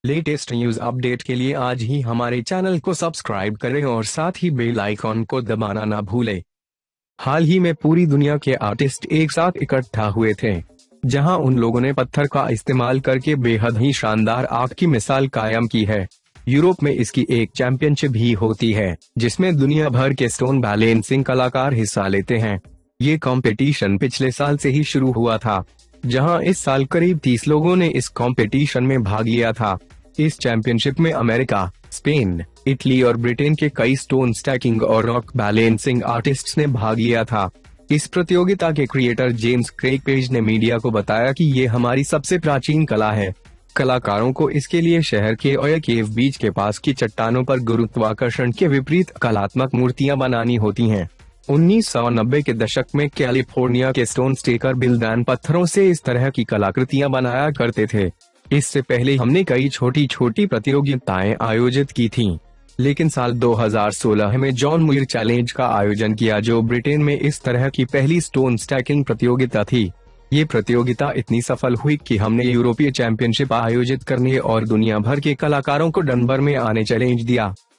Latest news update के लिए आज ही हमारे चैनल को सब्सक्राइब करें और साथ ही बेल आइकॉन को दबाना ना भूलें। हाल ही में पूरी दुनिया के आर्टिस्ट एक साथ इकट्ठा हुए थे, जहां उन लोगों ने पत्थर का इस्तेमाल करके बेहद ही शानदार आर्ट की मिसाल कायम की है। यूरोप में इसकी एक चैंपियनशिप भी होती है, जिसमें दुनिया भर के स्टोन बैलेंसिंग कलाकार हिस्सा लेते हैं। ये कंपटीशन पिछले साल से ही शुरू हुआ था, जहां इस साल करीब 30 लोगों ने इस कंपटीशन में भाग लिया था। इस चैंपियनशिप में अमेरिका, स्पेन, इटली और ब्रिटेन के कई स्टोन स्टैकिंग और रॉक बैलेंसिंग आर्टिस्ट्स ने भाग लिया था। इस प्रतियोगिता के क्रिएटर जेम्स क्रेग पेज ने मीडिया को बताया कि ये हमारी सबसे प्राचीन कला है। कलाकारों को इसके लिए शहर के ओया केव बीच के पास की चट्टानों पर गुरुत्वाकर्षण के विपरीत कलात्मक मूर्तियां बनानी होती हैं। 1990 के दशक में कैलिफोर्निया के स्टोन स्टेकर बिल्डैन पत्थरों से इस तरह की कलाकृतियां बनाया करते थे। इससे पहले हमने कई छोटी छोटी प्रतियोगिताएं आयोजित की थीं, लेकिन साल 2016 में जॉन मुयर चैलेंज का आयोजन किया, जो ब्रिटेन में इस तरह की पहली स्टोन स्टैकिंग प्रतियोगिता थी। ये प्रतियोगिता इतनी सफल हुई कि हमने यूरोपीय चैंपियनशिप आयोजित करने और दुनिया भर के कलाकारों को डनबर में आने चैलेंज दिया।